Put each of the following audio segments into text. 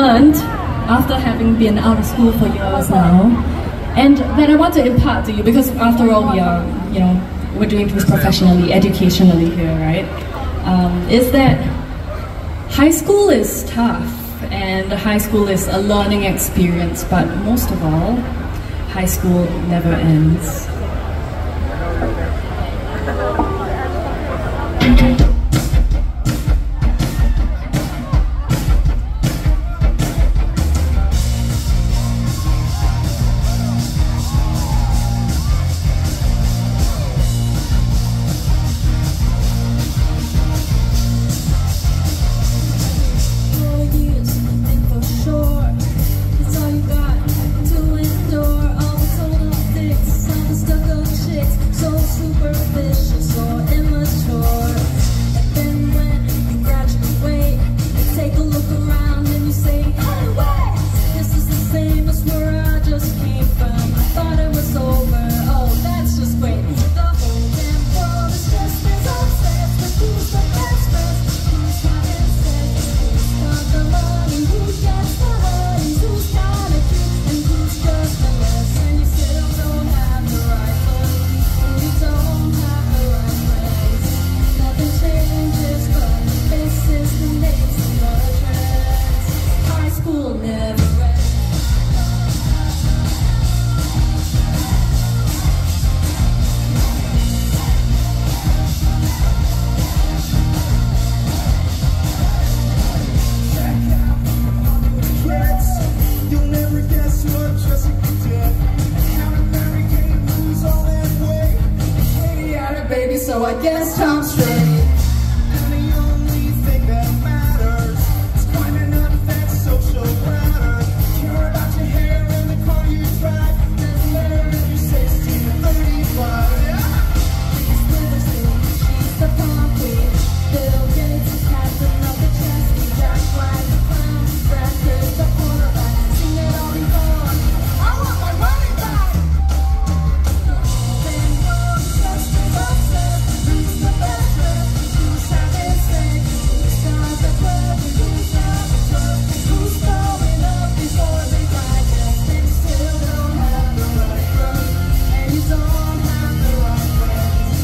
learned after having been out of school for years now, and that I want to impart to you, because after all we are, we're doing things professionally, educationally here, right? Is that high school is tough, and high school is a learning experience, but most of all, high school never ends. So I guess I'm straight. And the only thing that matters is climbing up that social ladder. Care about your hair and the car you drive. Doesn't matter if you're 16 or 35. She's Witherspoon, she's the prom queen. Bill Gates has another chance. Jack Black, the clown, Brad Pitt, the quarterback. Sing it all in fun. I want my money back. Then we'll just be upset. Who's the best dressed? Who's having sex? Who's got the club? Who's got the truck? Who's throwing up before they digest? And still don't have the right drug. And you don't have the right friends.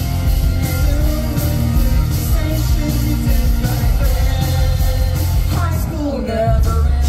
And the same shit you did back then. High school never ends.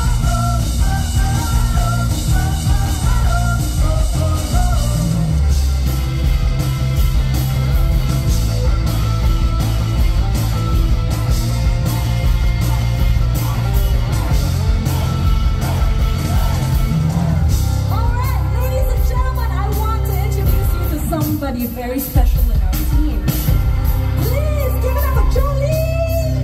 Alright, ladies and gentlemen, I want to introduce you to somebody very special in our team. Please give it up for Jolie!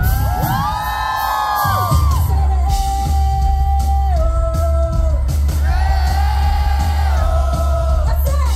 That's it!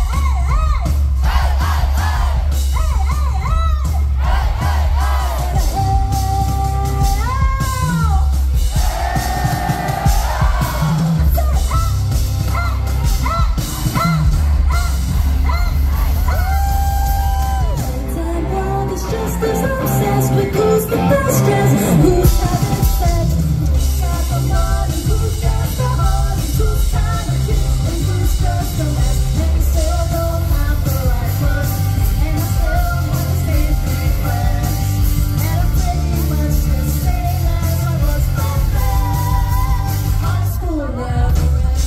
Just as obsessed with who's the best dressed, who's having sex, who's got the money, who's got the heart, who's kind of cute, and who's just the best. And we still don't have the right words, and I still want to stay three friends. And I'm pretty much the same as I was back then. High school never ends.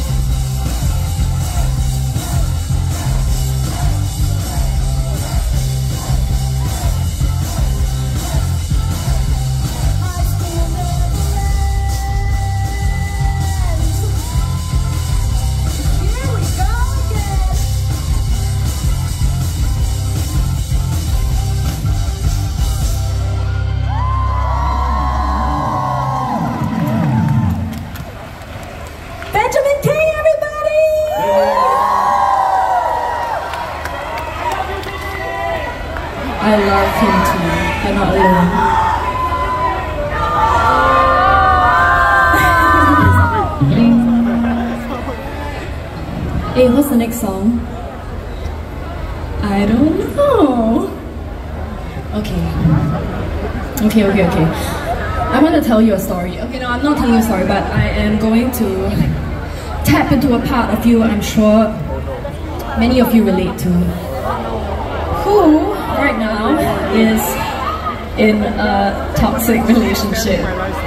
Benjamin Kheng, everybody! I love him too. I'm not alone. Hey, what's the next song? I don't know. Okay. I want to tell you a story. Okay, no, I'm not telling you a story, but I am going to tap into a part of you I'm sure many of you relate to. Who, right now, is in a toxic relationship.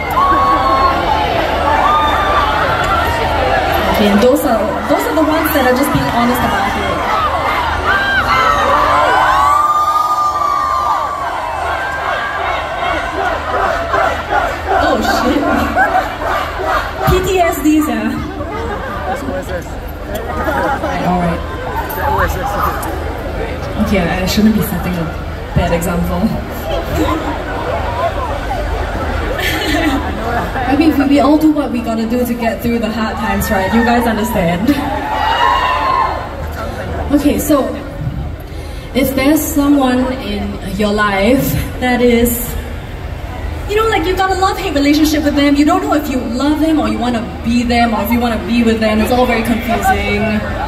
Okay, and those are the ones that are just being honest about it. Oh shit. PTSDs, yeah. Alright. Okay, I shouldn't be setting a bad example. I mean, we all do what we gotta do to get through the hard times, right? You guys understand? Okay, so if there's someone in your life that is, you know, like you got a love-hate relationship with them, you don't know if you love them or you want to be them or if you want to be with them, it's all very confusing.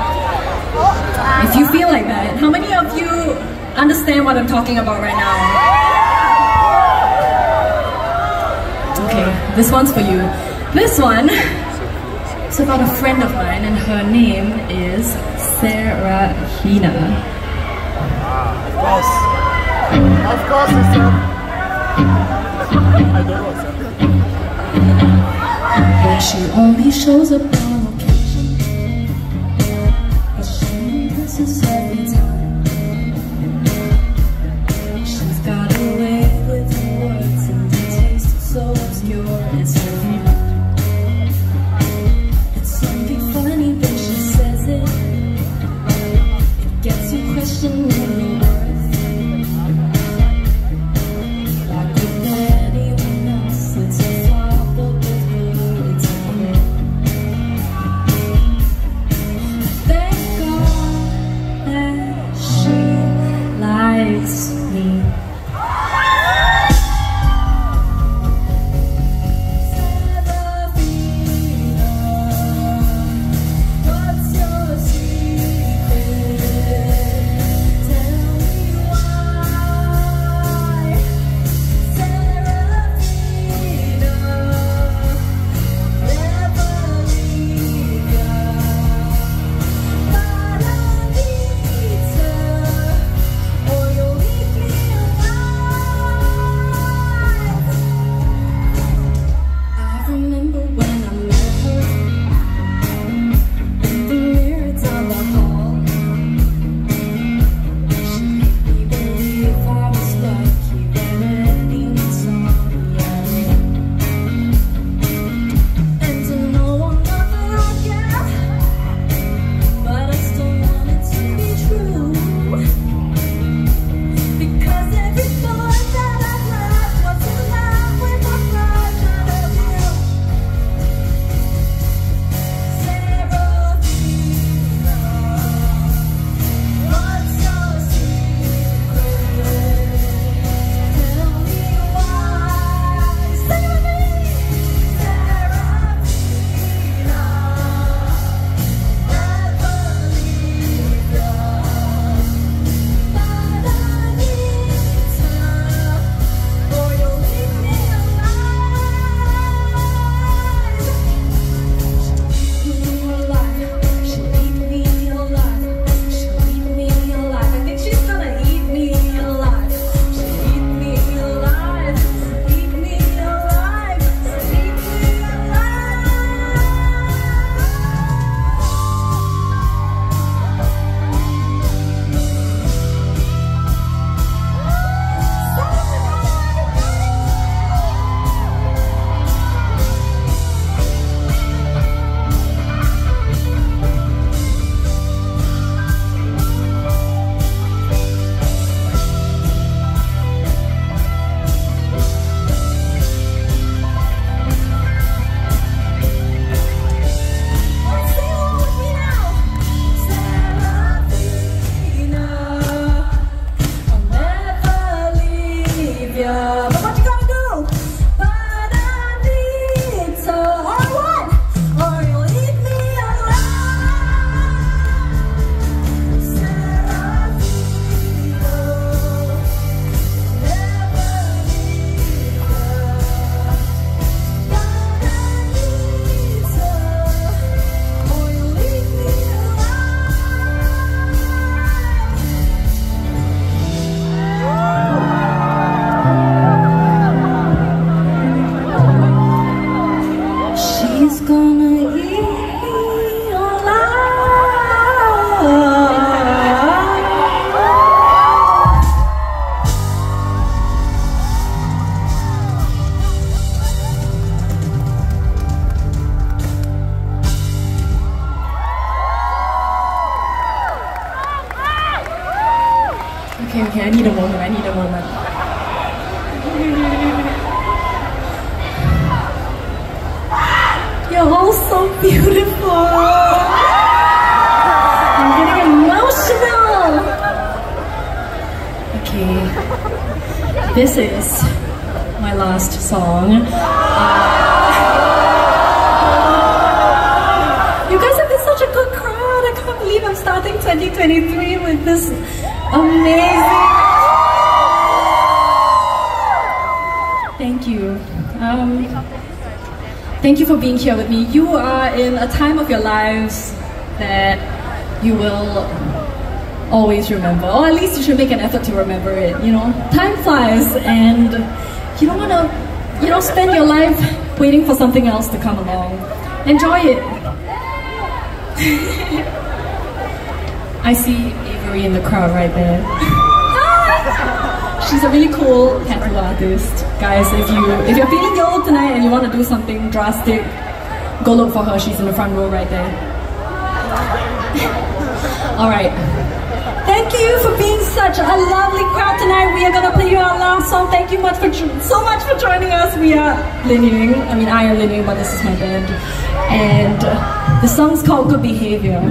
If you feel like that, how many of you understand what I'm talking about right now? Okay, this one's for you. This one is about a friend of mine and her name is Seraphina. Of course, it's I don't know. But she only shows up on occasion, but she misses every time. She's got a way with her words and the taste so obscure it's her fault. It's something funny when she says it. It gets you questioning your worth. Like with anyone else, it's a flaw, but with her it's a I need a moment, I need a moment. You're all so beautiful. I'm getting emotional. Okay, this is my last song. You guys have been such a good crowd. I can't believe I'm starting 2023 with this amazing. Thank you. Thank you for being here with me. You are in a time of your lives that you will always remember, or at least you should make an effort to remember it. You know, time flies, and you don't want to, spend your life waiting for something else to come along. Enjoy it. I see Avery in the crowd right there. She's a really cool tattoo artist. Guys, if you're feeling yellow tonight and you want to do something drastic, go look for her. She's in the front row right there. Alright. Thank you for being such a lovely crowd tonight. We are going to play you our last song. Thank you so much for joining us. We are Linying. I mean, I am Linying, but this is my band. And the song's called Good Behaviour.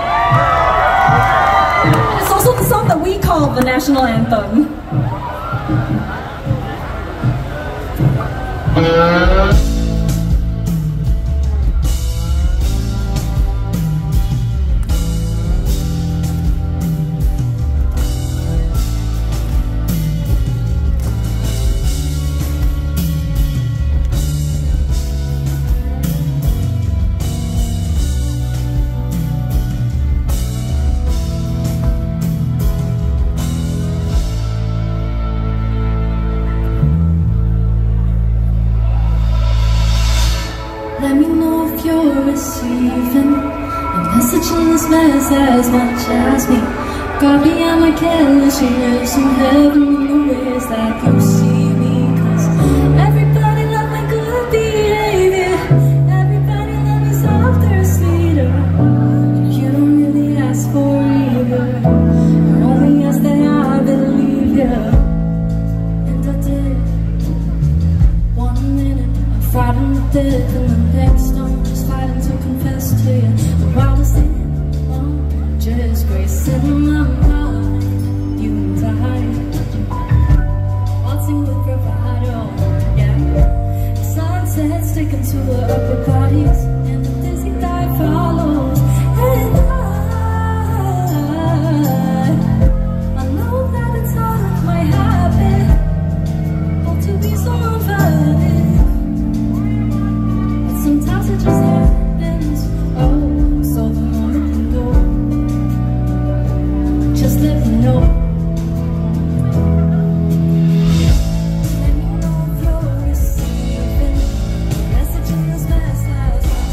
It's also the song that we call the national anthem. Let me know if you're receiving a message in this mess as much as me. God beyond my careless, she lives in heaven in the ways that you see me. Cause everybody love my good behavior. Everybody love me softer, sweeter. You don't really ask for either. You only ask that I believe you. And I did. 1 minute I'm fighting the death, and the next I'm just fighting to confess to you the wildest thing on just grace in my mind. You and I waltzing with bravado, yeah. The sunset sticking to our upper bodies, and the dizzy dive follows. And I know that it's not my habit, but to be so unfair. Sometimes it just happens, oh, so the more it can go, just let me know. Let me know if you're receiving a message in this mess as much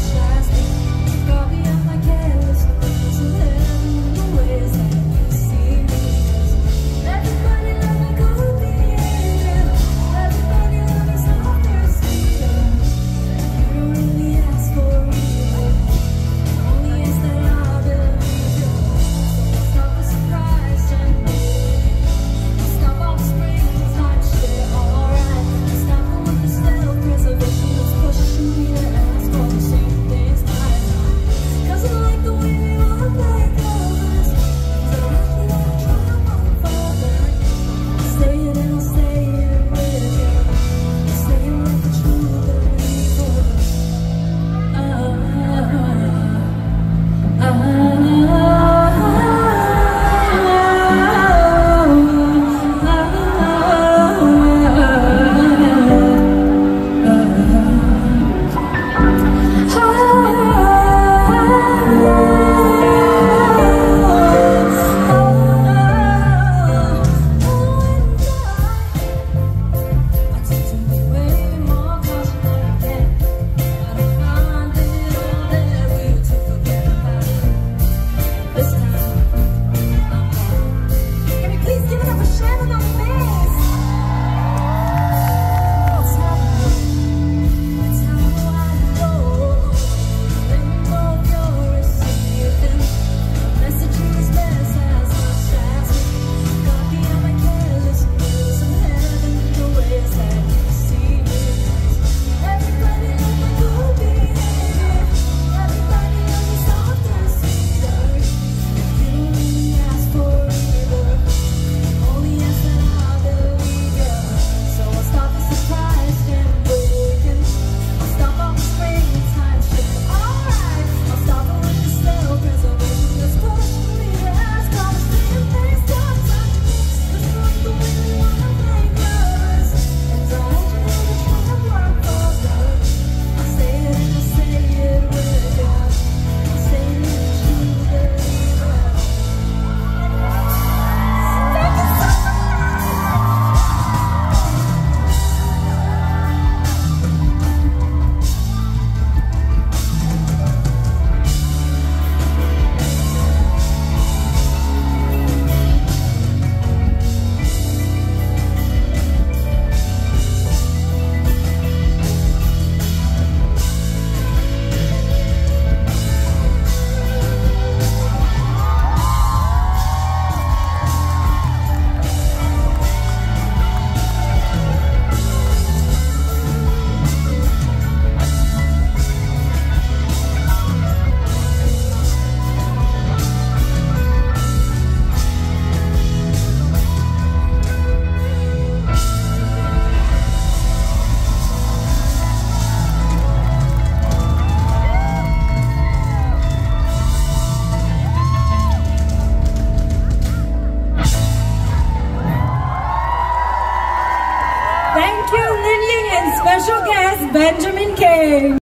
special guest, Benjamin Kheng.